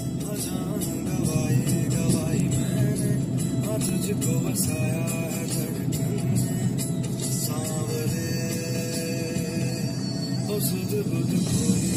जान गवाई गवाई मैंने, हाँ तुझको बसाया है धड़कन में। सांवरे ओ सुध बुध कोई